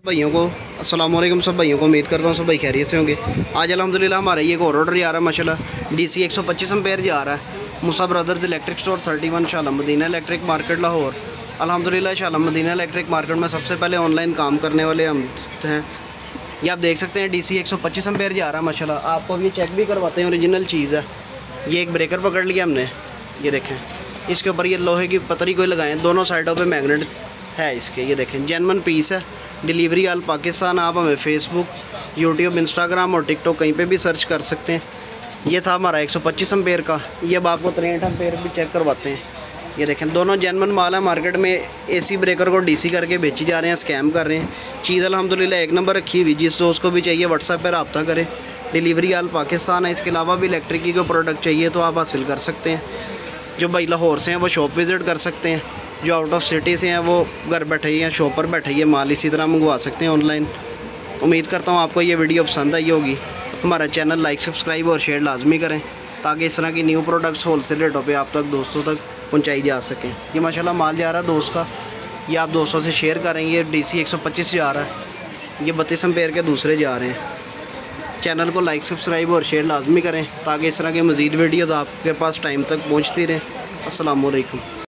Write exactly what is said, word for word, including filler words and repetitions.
भाइयों को अस्सलाम वालेकुम। सब भाइयों को उम्मीद करता हूँ सब भाई खैरियत से होंगे। आज अल्हम्दुलिल्लाह हमारा ये एक और ऑर्डर जा रहा है माशाल्लाह। डी सी एक सौ पच्चीस एम्पेयर जा रहा है। Musa brothers electric store thirty one शाला मदीना इलेक्ट्रिक मार्केट लाहौर। अल्हम्दुलिल्लाह शाला मदीना इलेक्ट्रिक मार्केट में सबसे पहले ऑनलाइन काम करने वाले हम हैं। ये आप देख सकते हैं डी सी एक सौ पच्चीस एम्पेयर जा रहा है माशाल्लाह। आपको अब ये चेक भी करवाते हैं, ओरिजिनल चीज़ है। ये एक ब्रेकर पकड़ लिया हमने, ये देखें। इसके ऊपर ये लोहे की पतरी कोई लगाएं, दोनों साइडों पे मैग्नेट है इसके। ये देखें जेन्युइन पीस है। Delivery all Pakistan. आप हमें फेसबुक, यूट्यूब, इंस्टाग्राम और टिकटॉक कहीं पे भी सर्च कर सकते हैं। ये था हमारा एक सौ पच्चीस एम्पेयर का। ये अब आपको तिरसठ एम्पेयर भी चेक करवाते हैं। ये देखें दोनों जेन्युइन माल है। मार्केट में एसी ब्रेकर को डीसी करके बेची जा रहे हैं, स्कैम कर रहे हैं। चीज़ अल्हम्दुलिल्लाह एक नंबर रखी हुई। जिस दोस्त को भी चाहिए व्हाट्सएप पर रब्ता करें। डिलीवरी आल पाकिस्तान है। इसके अलावा भी इलेक्ट्रिक की कोई प्रोडक्ट चाहिए तो आप हासिल कर सकते हैं। जो भाई लाहौर से हैं वो शॉप विज़िट कर सकते हैं। जो आउट ऑफ सिटी से हैं वो घर बैठे ही हैं, शॉप पर बैठे ही है, माल इसी तरह मंगवा सकते हैं ऑनलाइन। उम्मीद करता हूँ आपको ये वीडियो पसंद आई होगी। हमारा चैनल लाइक, सब्सक्राइब और शेयर लाजमी करें ताकि इस तरह की न्यू प्रोडक्ट्स होलसेल रेटों पे आप तक दोस्तों तक पहुँचाई जा सकें। ये माशाल्लाह माल जा रहा है दोस्त का, ये आप दोस्तों से शेयर करेंगे। डी सी एक सौ पच्चीस जा रहा है, ये बत्तीस एम्पेयर के दूसरे जा रहे हैं। चैनल को लाइक, सब्सक्राइब और शेयर लाजमी करें ताकि इस तरह के मज़ीद वीडियोज़ आपके पास टाइम तक पहुँचती रहें। अस्सलाम वालेकुम।